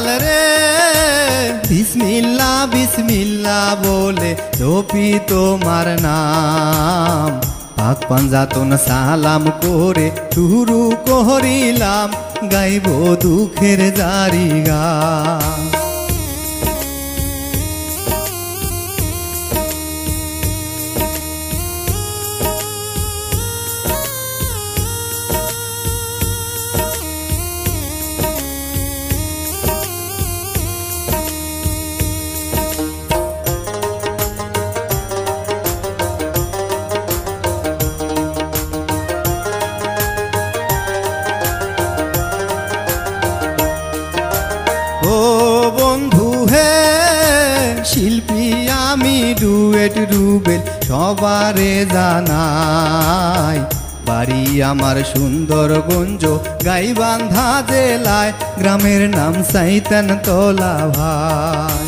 দয়াল রে বিসমিল্লাহ বিসমিল্লাহ বলে জপি তোমার নাম পাক পাঞ্জাতন সালাম করে শুরু করিলাম গাইব দুঃখের জারি গান। ও বন্ধু হে শিল্পী আমি ডুয়েট রুবেল সবারে জানাই বাড়ি আমার সুন্দরগঞ্জ গাইবান্ধা জেলায় গ্রামের নাম সাইতান তোলা ভাই।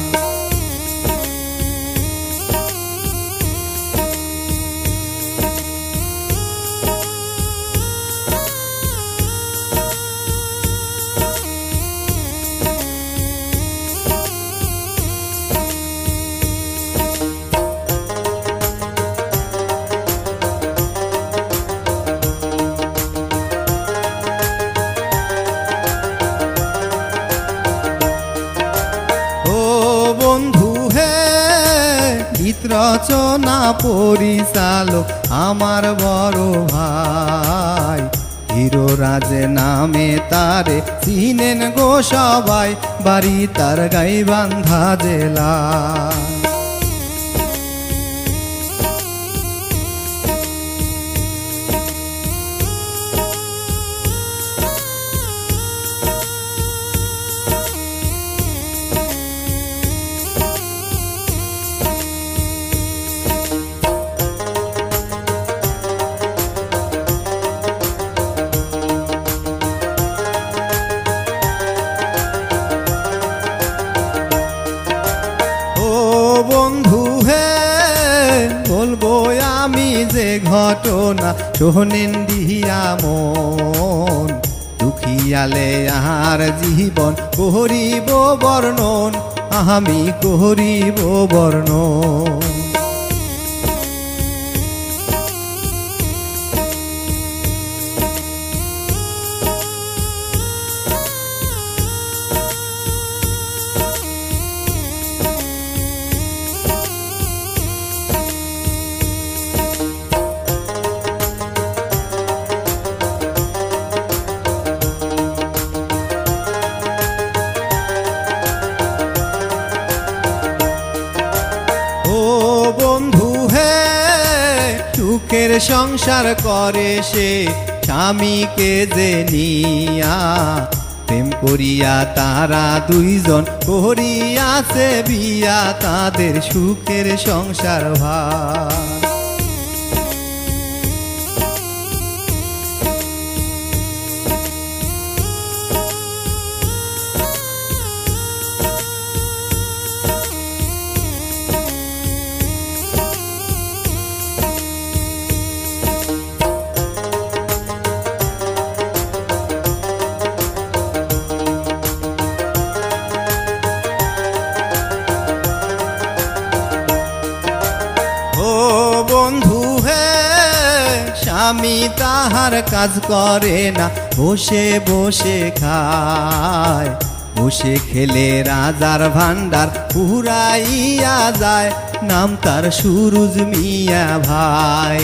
গীত রচনা পরিচালক আমার বড় ভাই হিরো রাজ নামে তারে চিনেন গো সবাই বাড়ি তার গাইবান্ধা জেলা। বন্ধু হে বলবো আমি যে ঘটনা শোনেন দিয়া মন দুখিয়ালে আর জীবন করিব বর্ণন আমি করিব বর্ণন। বন্ধু হে সুখের সংসার করে সে স্বামীকে যে নিয়া প্রেম করিয়া তারা দুইজন করিয়াছে বিয়া তাদের সুখের সংসার ভাই। বন্ধু হে স্বামী তাহার কাজ করে না বসে বসে খায় বসে খেলে রাজার ভান্ডার পুরাইয়া যায় নাম তার সুরুজ মিয়া ভাই।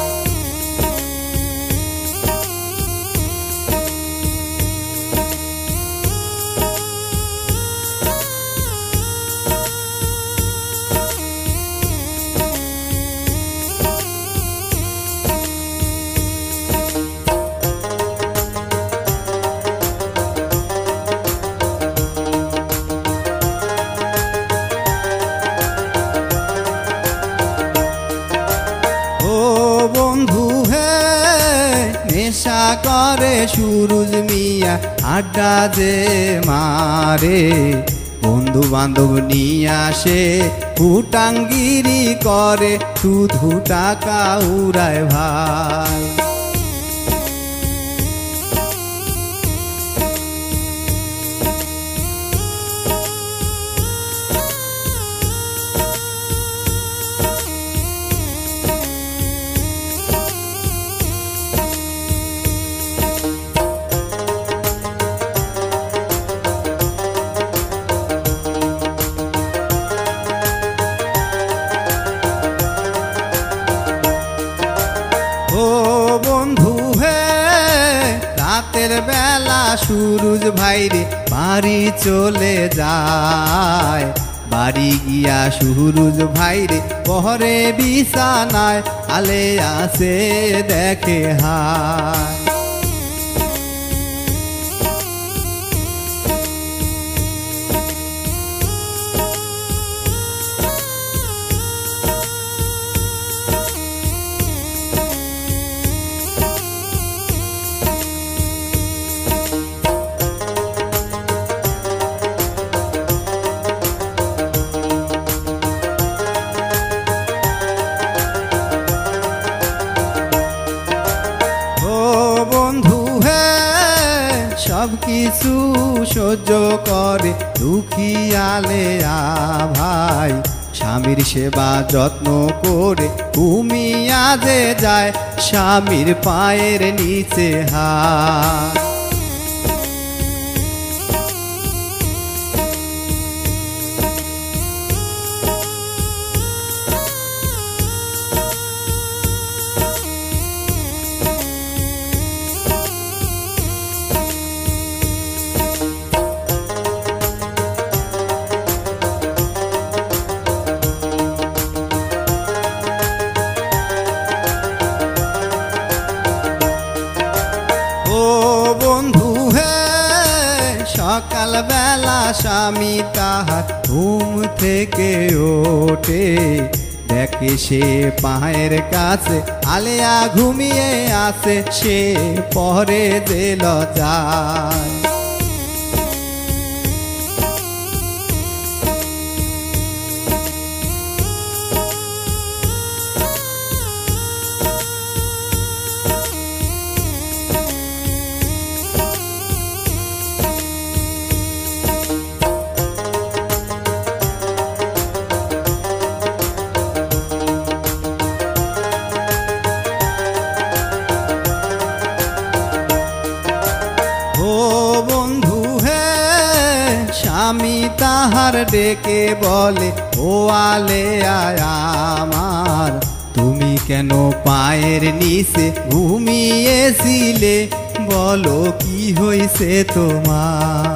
বন্ধু হে নেশা করে সুরুজ মিয়া আড্ডা যে মারে বন্ধু বান্ধব নিয়ে আসে ফুটাঙ্গিরি করে শুধু টাকা উড়ায় ভাই। রাতের বেলা সুরুজ ভাইরে বাড়ি চলে যায়। বাড়ি গিয়া সুরুজ ভাইরে পহরে বিছানায় আলে আসে দেখে হায়। সব কিছু সহ্য করে দুঃখিয়ালে ভাই, স্বামীর সেবা যত্ন করে ঘুমিয়া যে যায় স্বামীর পায়ের নিচে হাত। সকাল বেলা স্বামী তাহার ঘুম থেকে ওঠে, দেখে সে পায়ের কাছে আলেয়া ঘুমিয়ে আছে, সে পরে দিল যায়। স্বামী তাহার ডেকে বলে, ও আলে আমার, তুমি কেন পায়ের নিচে ঘুমিয়েছিলে, বলো কি হয়েছে তোমার।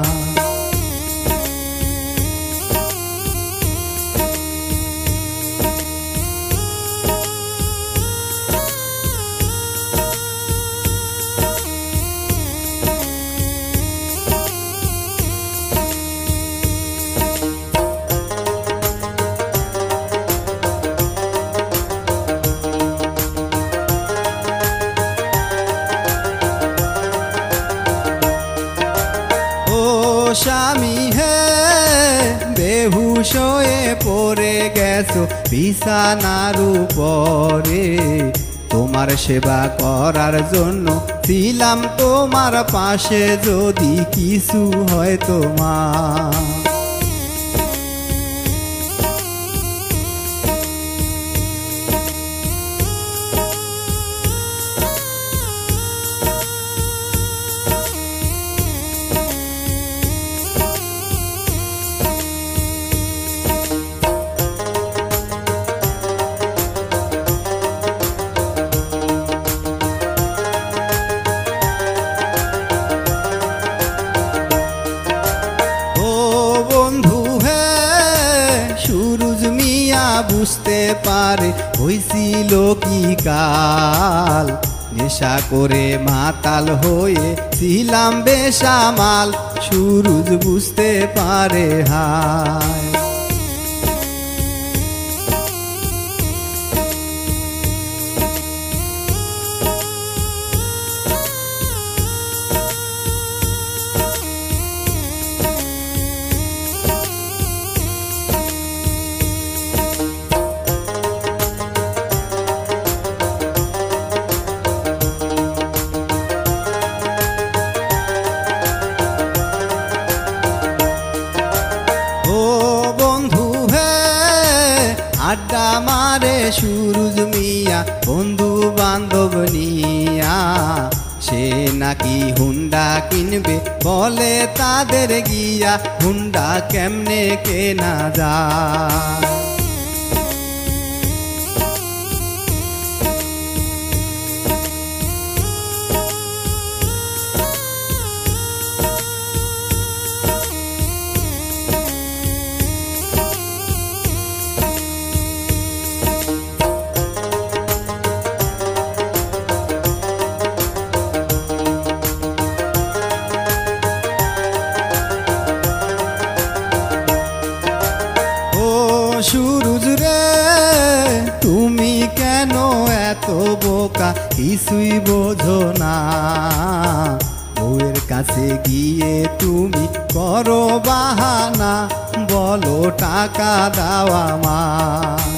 স্বামী হে বেহুশ হয়ে পড়ে গেছো বিছানার উপরে, তোমার সেবা করার জন্য ছিলাম তোমার পাশে, যদি কিছু হয় তোমার। বুঝতে পারে হইছিল কি কাল, নেশা করে মাতাল হয়ে ছিলাম বেসামাল, সুরুজ বুঝতে পারে হায়। আড্ডা মারে সুরুজ মিয়া বন্ধু বান্ধব নিয়া, সে নাকি হুন্ডা কিনবে বলে তাদের গিয়া, হুন্ডা কেমনে কেনা যায়। কিছুই বোঝো না। বউয়ের কাছে গিয়ে তুমি করো বাহানা, বলো টাকা দাও আমায়।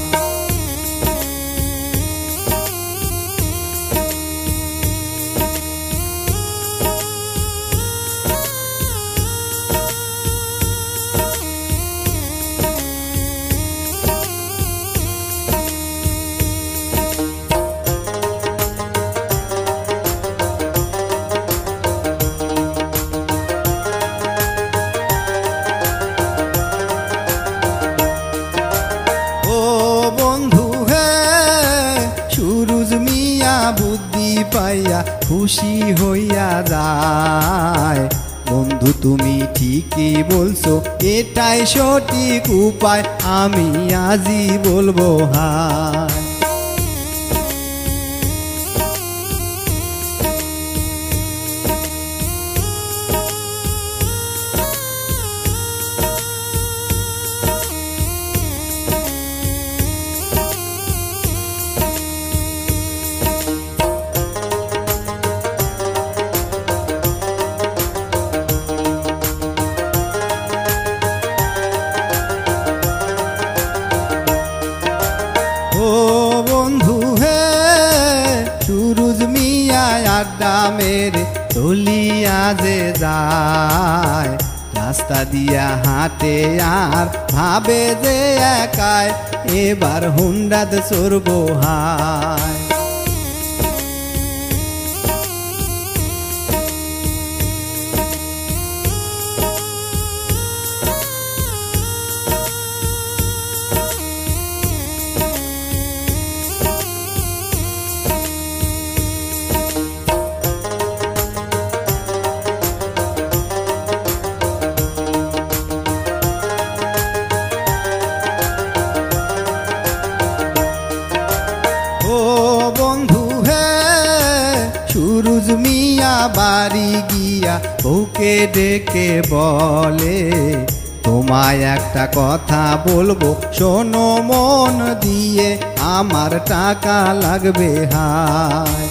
বুদ্ধি পাইয়া খুশি হইয়া যায়। বন্ধু তুমি ঠিকই বলছো, এটাই সঠিক উপায়, আমি আজই বলবো হায়। আড্ডা মেরে চলিয়া যে যায়, রাস্তা দিয়া হাঁটে আর ভাবে যে একাই, এবার হুন্ডাদ চড়বো হায়। সুরুজ মিয়া বাড়ি গিয়া বউকে ডেকে বলে, তোমায় একটা কথা বলবো শোনো মন দিয়ে, আমার টাকা লাগবে হায়।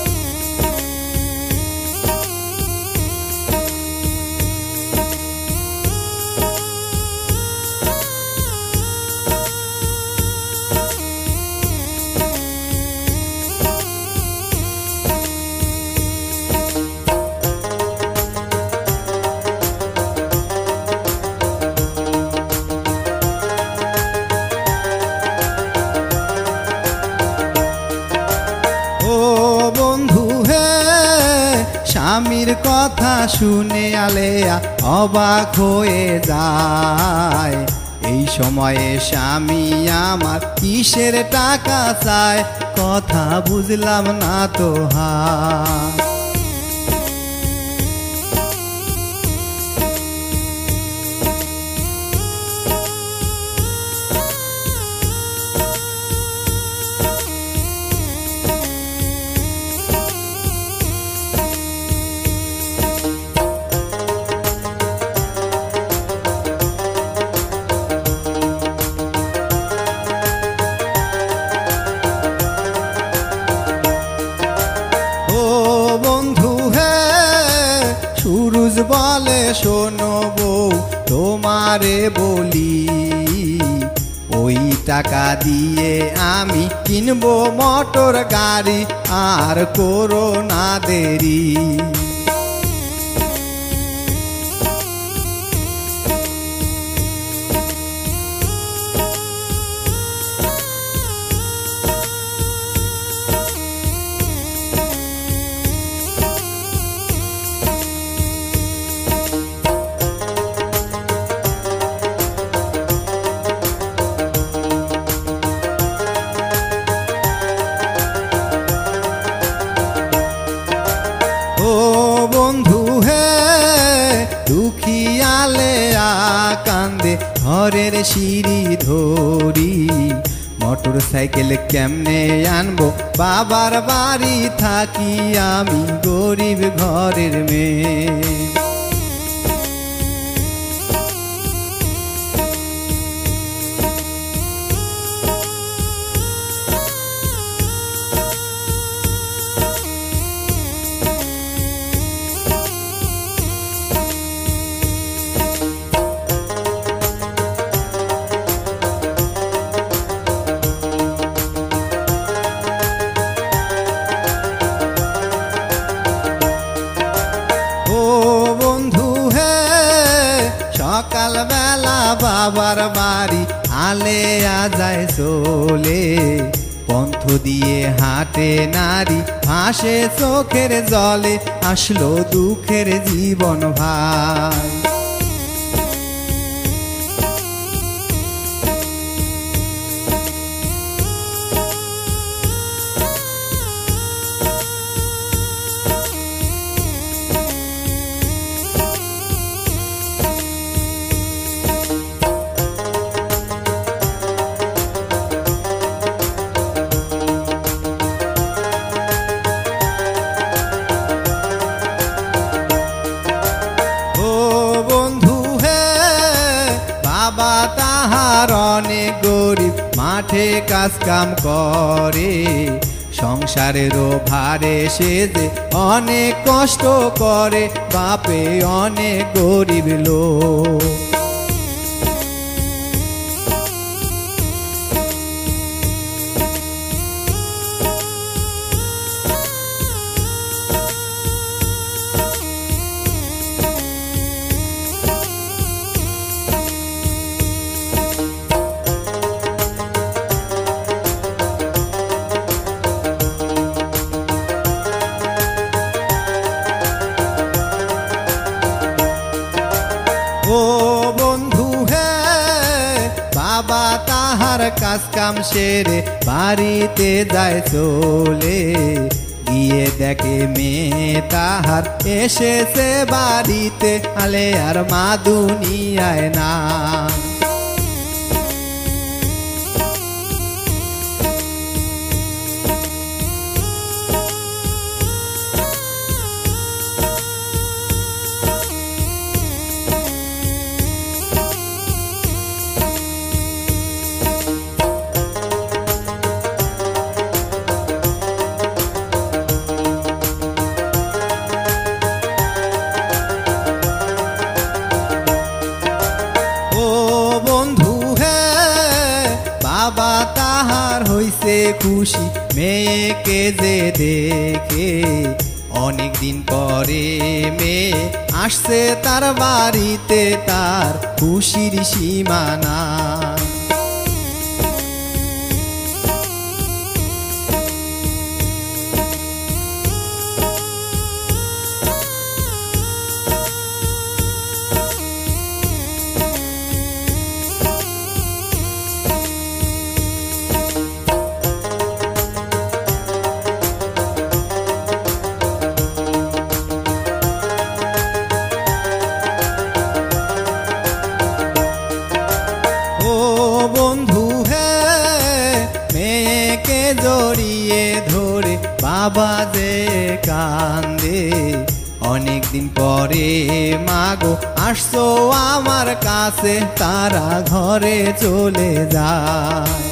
স্বামীর কথা শুনে আলেয়া অবাক হয়ে যায়, এই সময়ে স্বামী আমার কিসের টাকা চায়, কথা বুঝলাম না তো হায়। সুরুজ বলে শোনো বউ তোমারে বলি, ওই টাকা দিয়ে আমি কিনবো মোটর গাড়ি, আর করো না দেরি। দুখিয়ালে কান্দে ঘরের সিঁড়ি ধরি, মোটর সাইকেল কেমনে আনবো বাবার বাড়ি থাকি, আমি গরিব ঘরের মেয়ে। সকাল বেলা বাবার বাড়ি আলেয়া যায় চলে পন্থ দিয়ে হাঁটে নারী ভাসে চোখের জলে আসলো দুঃখের জীবন ভাই বাবা তাহার অনেক গরিব মাঠে কাজ কাম করে সংসারেরও ভারে সে যে অনেক কষ্ট করে বাপে অনেক গরিব লোক ও বন্ধু হে বাবা তাহার কাজ কাম সেরে বাড়িতে যায় চলে গিয়ে দেখে মেয়ে তাহার এসেছে বাড়িতে আলে আর মা দুনিয়ায় না বাবা তাহার হইছে খুশি মেয়েকে যে দেখে অনেক দিন পরে মেয়ে আসছে তার বাড়িতে তার খুশির সীমানা বন্ধু হে মেয়েকে জড়িয়ে ধরে বাবা যে কান্দে অনেক দিন পরে মাগো আসছো আমার কাছে তারা ঘরে চলে যায়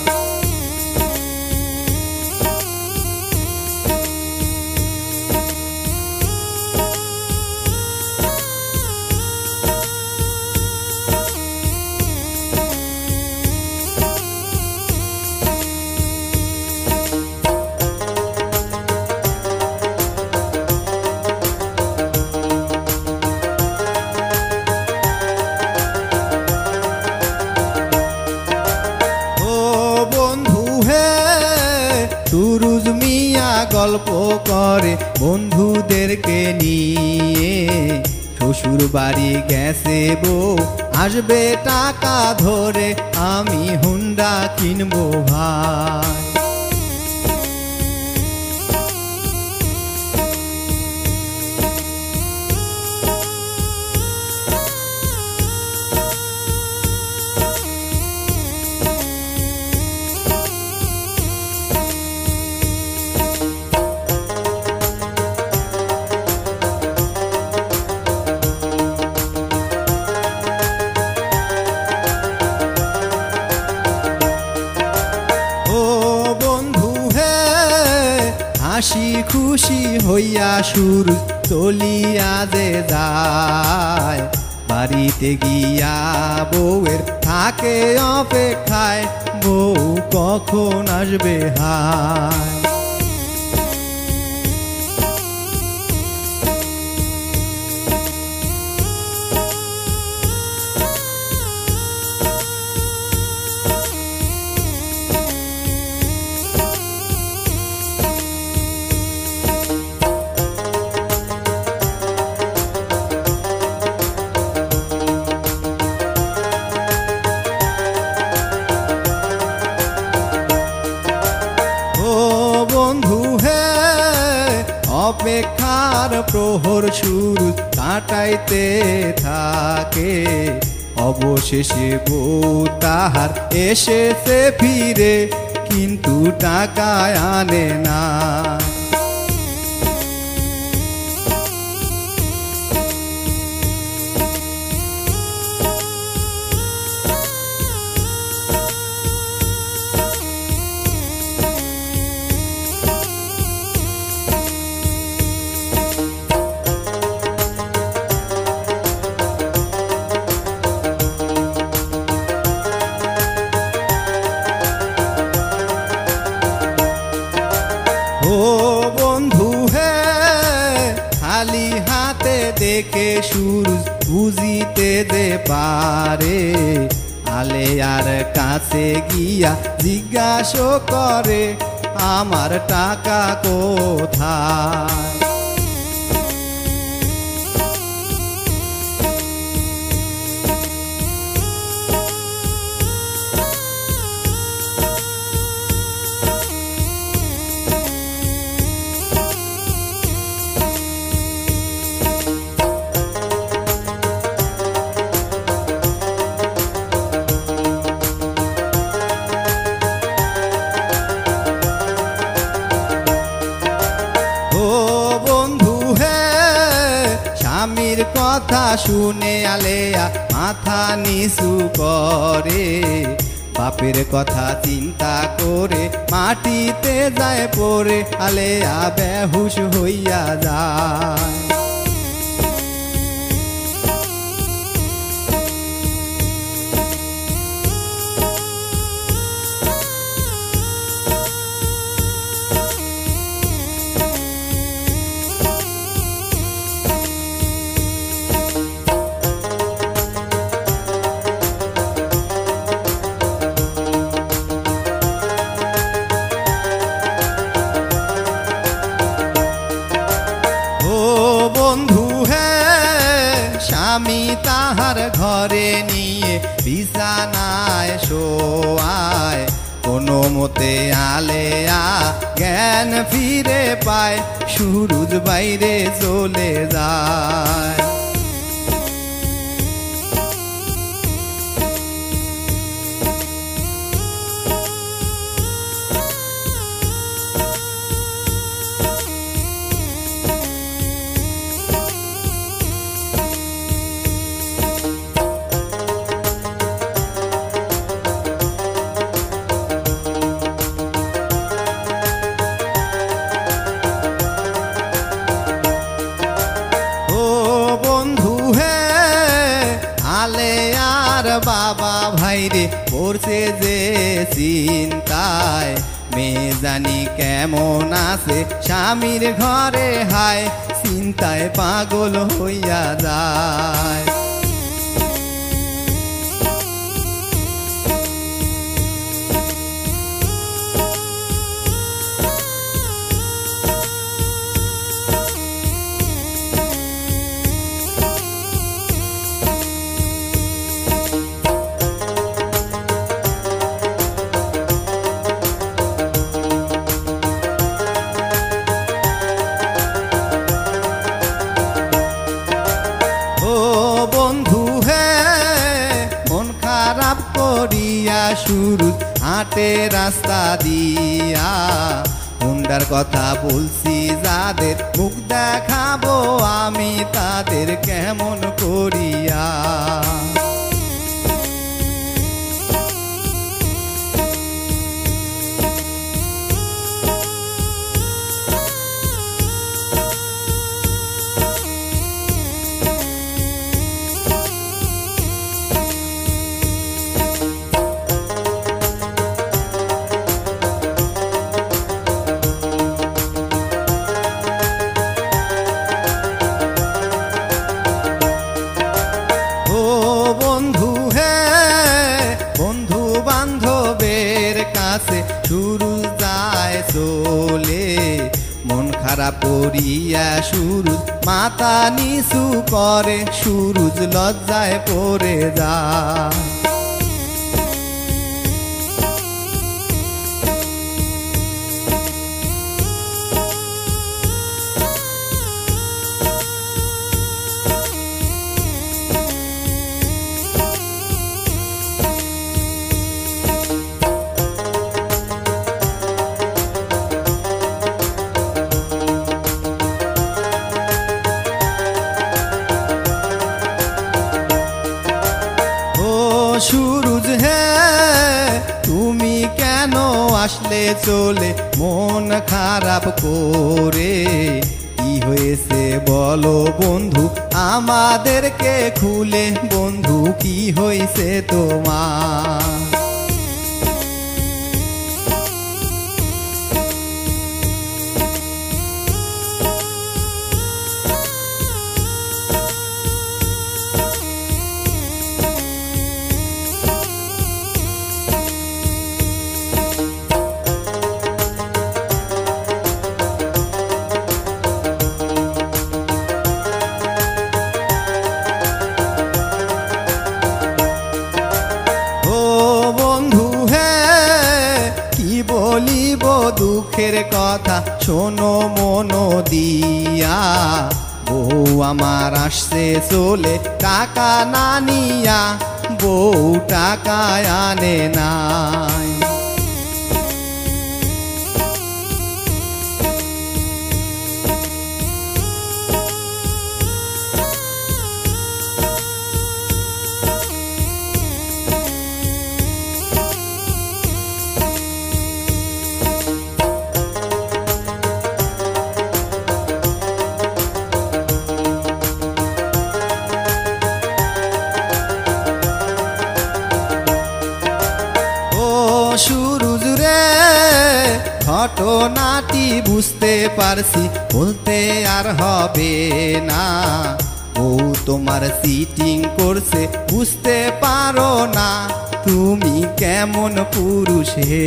সুরুজ মিয়া গল্প করে বন্ধুদেরকে নিয়ে শ্বশুর বাড়ি গেছে বউ আসবে টাকা ধরে আমি হুন্ডা কিনবো ভাই হাসি খুশি হইয়া সুর চলিয়া যে যায় বাড়িতে গিয়া বউয়ের থাকে অপেক্ষায় বউ কখন আসবে হায় প্রহর শুরু কাটাইতে থাকে। অবশেষে বউ তাহার এসেছে ফিরে, কিন্তু টাকা আনে না। ও বন্ধু হে, খালি হাতে দেখে সূরজ বুঝিতে যে পারে। আলেয়ার কাছে গিয়া জিজ্ঞাসা করে, আমার টাকা কোথায়? স্বামীর কথা শুনে আলেয়া মাথা নিচু করে। বাপের কথা চিন্তা করে মাটিতে যায় পড়ে, আলেয়া বেহুশ হইয়া যায়। বন্ধু হে, স্বামী তাহার ঘরে নিয়ে বিছানায় শোয়ায়। কোনো মতে আলেয়া জ্ঞান ফিরে পায়, সূরজ বাইরে চলে যায়। আলেয়ার বাবা ভাইরে পড়ছে যে চিন্তায়, মেয়ে জানি কেমন আছে স্বামীর ঘরে হায়, চিন্তায় পাগল হইয়া যায়। বন্ধু হে, মন খারাপ করিয়া সূরজ হাঁটে রাস্তা দিয়া। হুন্ডার কথা বলছি যাদের, মুখ দেখাবো আমি তাদের কেমন করিয়া। সূরজ যায় চলে, মন খারাপ করিয়া সূরজ মাথা নিচু করে, সূরজ লজ্জায় পড়ে যায়। আসলে চলে মন খারাপ করে। কি হয়েছে বলো বন্ধু আমাদেরকে খুলে, বন্ধু কি হয়েছে তোমার? বলিব দুঃখের কথা শোনো মন দিয়া, বউ আমার আসছে চলে টাকা না নিয়া, বউ টাকা আনে নাই। সুরুজ রে ঘটনাটি বুঝতে পারছি, বলতে আর হবে না। বউ তোমার চিটিং করছে বুঝতে পারো না, তুমি কেমন পুরুষ হে।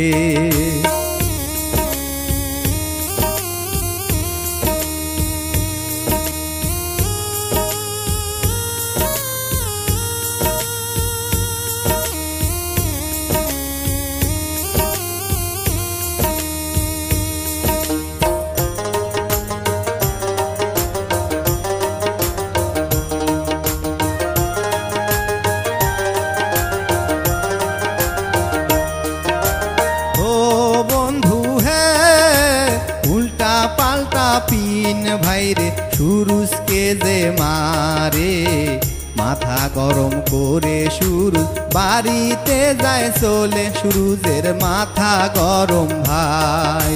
পিন ভাইরে সুরুজকে যে মারে, মাথা গরম করে সুরুজ বাড়িতে যায় চলে, সুরুজের মাথা গরম ভাই।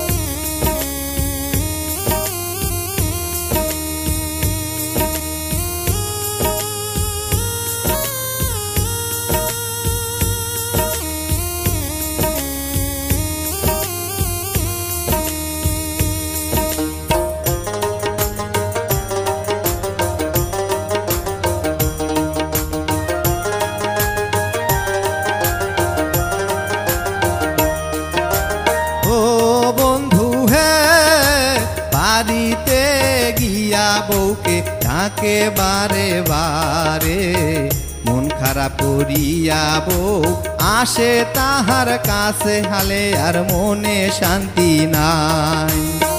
বাড়িতে গিয়া বউকে ডাকে বারে বারে, মন খারাপ করিয়া বউ আসে তাহার কাছে, হালে আর মনে শান্তি নাই।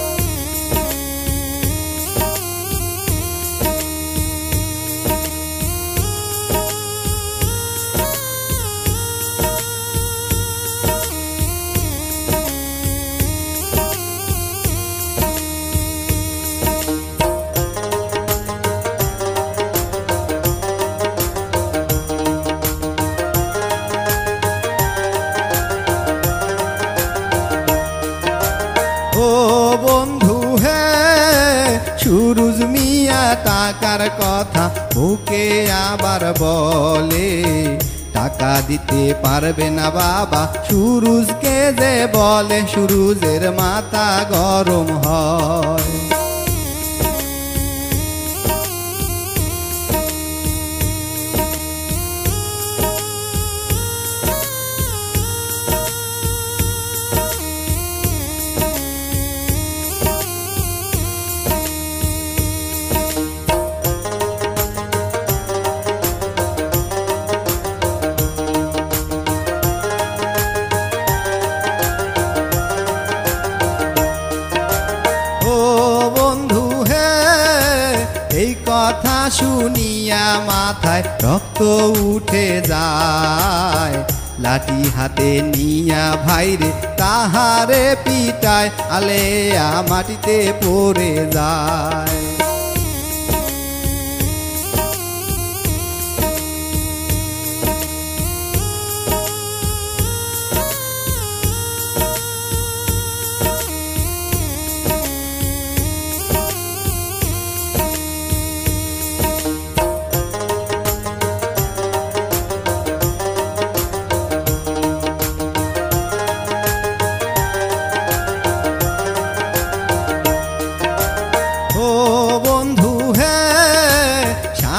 বন্ধু হে সুরুজ মিয়া টাকার কথা বুকে আবার বলে, টাকা দিতে পারবে না বাবা সুরুজকে যে বলে, সুরুজের মাথা গরম হয়। এই কথা শুনিয়া মাথায় রক্ত উঠে যায়, লাঠি হাতে নিয়া ভাইরে তাহারে পিটায়, আলেয়া মাটিতে পড়ে যায়।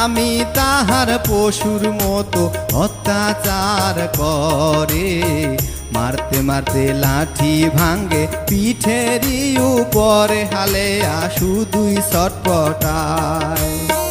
স্বামী তাহার পশুর মতো অত্যাচার করে, মারতে মারতে লাঠি ভাঙ্গে পিঠেরই উপরে, হালেয়া শুধুই ছটপটায়।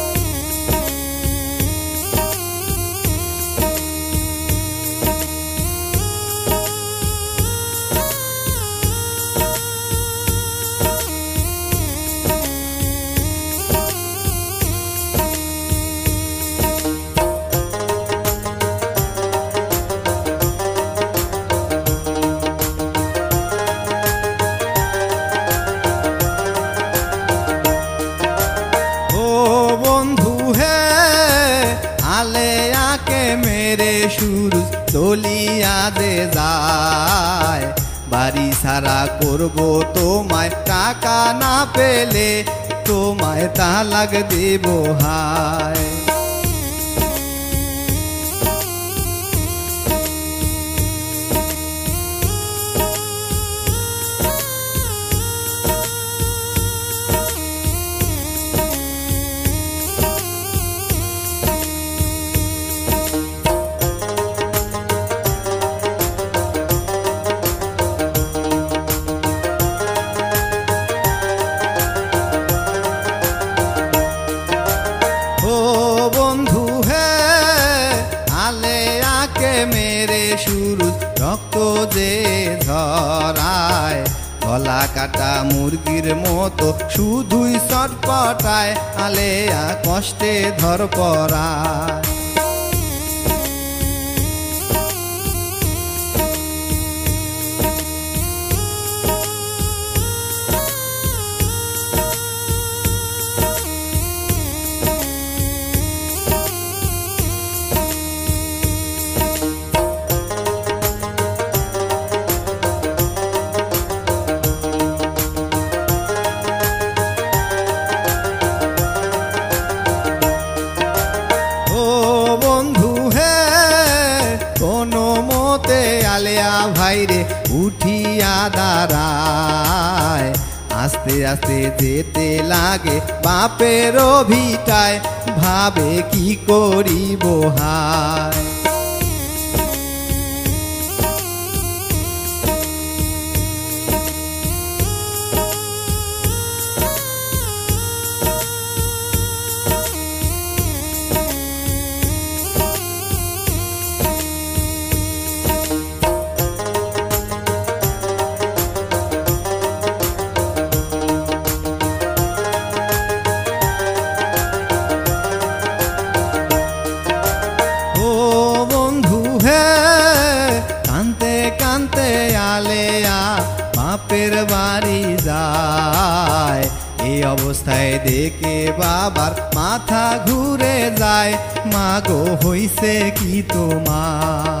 মেরে সুরজ চলিয়া যে যায়, বাড়ি ছাড়া করব তোমায়, টাকা না পেলে তোমায় তালাক দেব হায়। মেরে সুরজ রক্ত যে ঝরায়, গলা কাটা মুরগির মতো শুধুই ছটপটায়, আলেয়া কষ্টে ধরপড়ায়। আলেয়া ভাইরে উঠিয়া দাঁড়ায়, আস্তে আস্তে যেতে লাগে বাপের ভিটায়, ভাবে কি করিব হায়। আলেয়া বাপের বাড়ি যায়, এই অবস্থায় দেখে বাবার মাথা ঘুরে যায়, মাগো হইছে কি তোমার।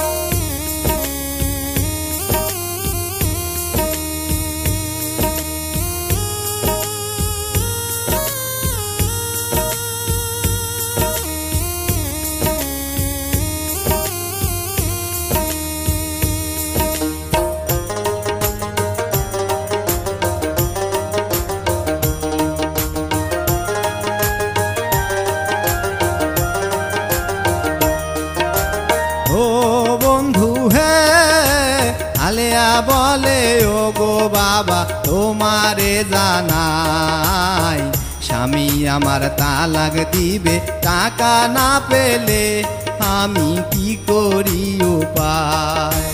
আলেয়া বলে ও গো বাবা তোমারে জানাই, স্বামী আমার তালাক দিবে, টাকা না পেলে আমি কি করি উপায়।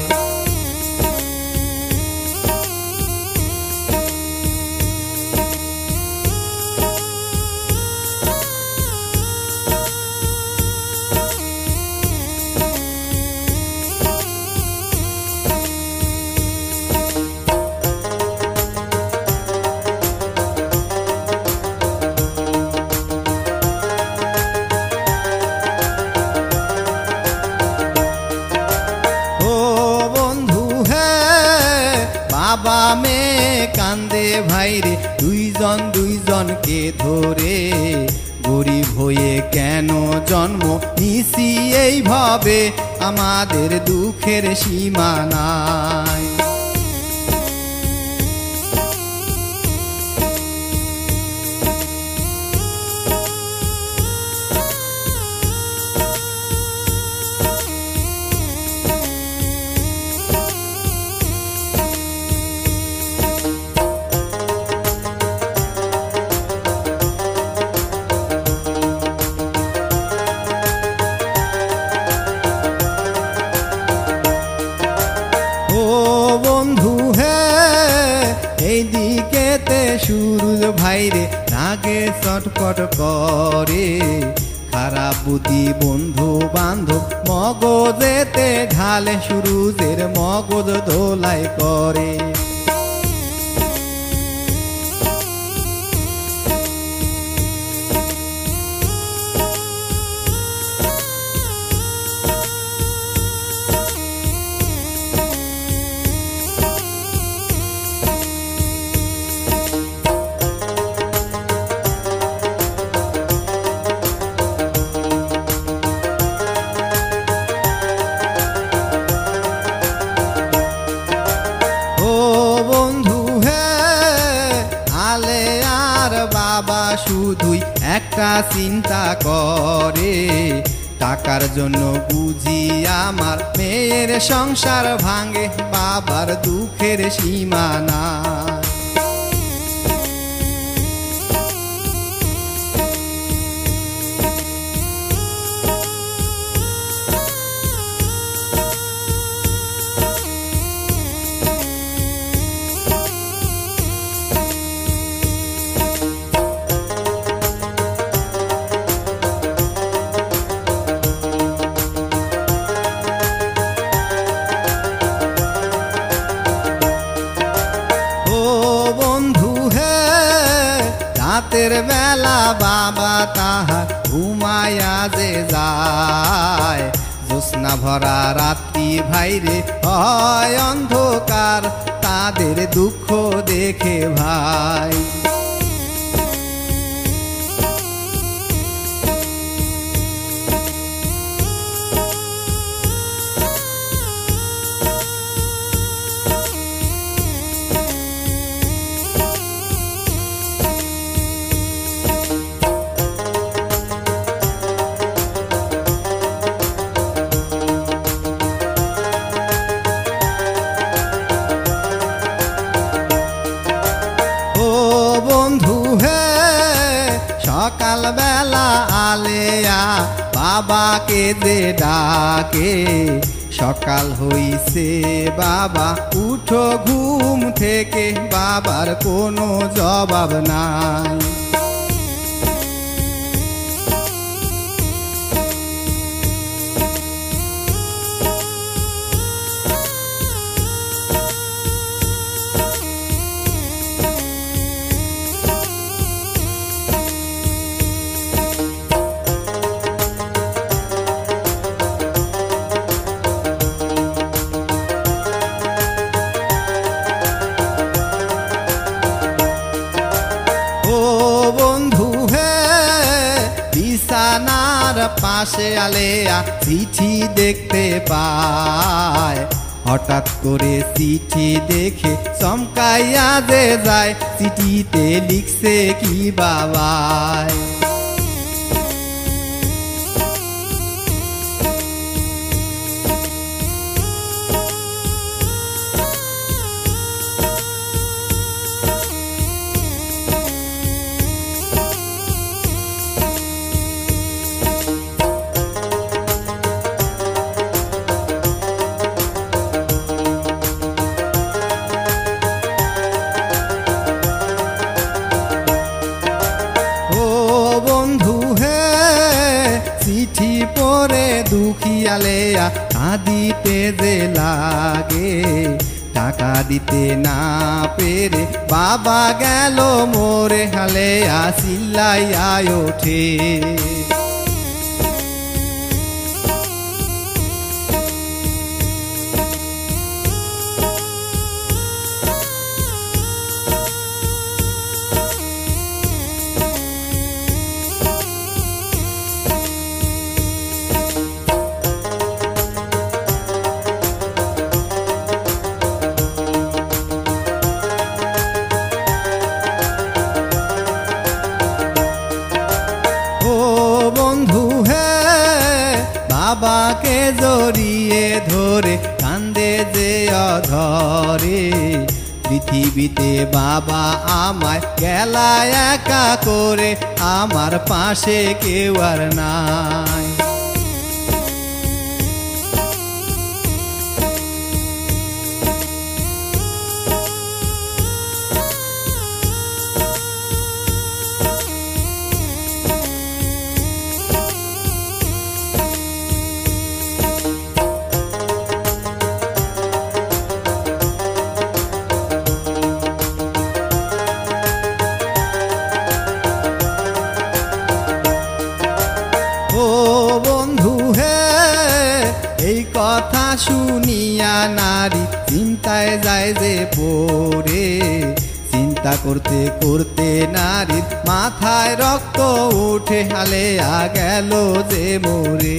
বাবা মেয়ে কান্দে ভাইরে দুইজন দুইজনকে ধরে, গরিব হয়ে কেন জন্ম নিছি এইভাবে, আমাদের দুঃখের সীমা নাই। লাগে চটপট করে। খারাপ বুদ্ধি বন্ধু বান্ধব মগজেতে ঢালে, সুরুজের মগজ দোলাই করে। বাবা শুধুই একটা চিন্তা করে, টাকার জন্য বুঝি আমার মেয়ের সংসার ভাঙে, বাবার দুঃখের সীমানা। রাতের বেলা বাবা তাহার ঘুমায়া যে যায়, জ্যোৎস্না ভরা রাত্রি ভাইরে হয় অন্ধকার, তাদের দুঃখ দেখে ভাই। সকাল বেলা আলেয়া বাবাকে যে ডাকে, সকাল হইছে বাবা উঠো ঘুম থেকে, বাবার কোনো জবাব নাই। বিছানার পাশে আলেয়া চিঠি দেখতে পায়, হঠাৎ করে চিঠি দেখে চমকাইয়া যে যায়, চিঠিতে লিখছে কি বাবায়। চিঠি পড়ে দুখিয়ালেয়া কাঁদিতে যে লাগে, টাকা দিতে না পেরে বাবা গেল মোরে, হালেয়া চিল্লাইয়া ওঠে। বাবাকে জড়িয়ে ধরে কান্দে যে অধরে, পৃথিবীতে বাবা আমায় গেলা একা করে, আমার পাশে কেউ আর নাই। ও বন্ধু হে, এই কথা শুনিয়া নারী চিন্তায় যায় যে পড়ে। চিন্তা করতে করতে নারীর মাথায় রক্ত উঠে, হালেয়া গেল যে মোরে।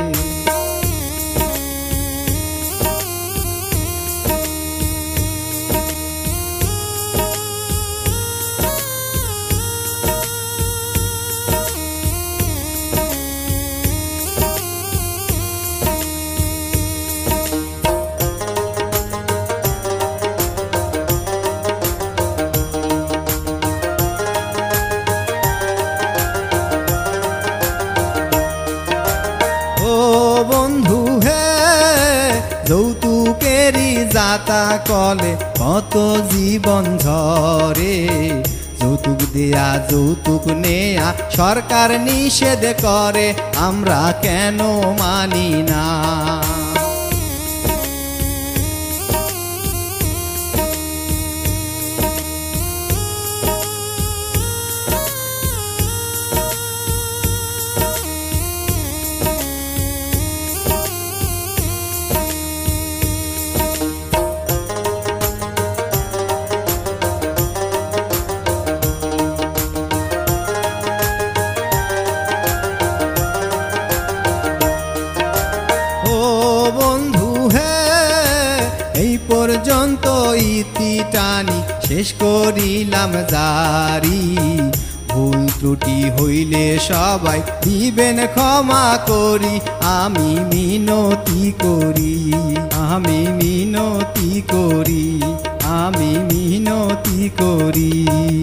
বন্ধু হে, যৌতুকেরই যাতা কলে কত জীবন ঝরে। যৌতুক দেয়া যৌতুক নেয়া সরকার নিষেধ করে, আমরা কেন মানি না? বন্ধু হে, এই পর্যন্ত ইতি টানি শেষ করিলাম জারি। ভুল ত্রুটি হইলে সবাই দিবেন ক্ষমা করি, আমি মিনতি করি, আমি মিনতি করি, আমি মিনতি করি।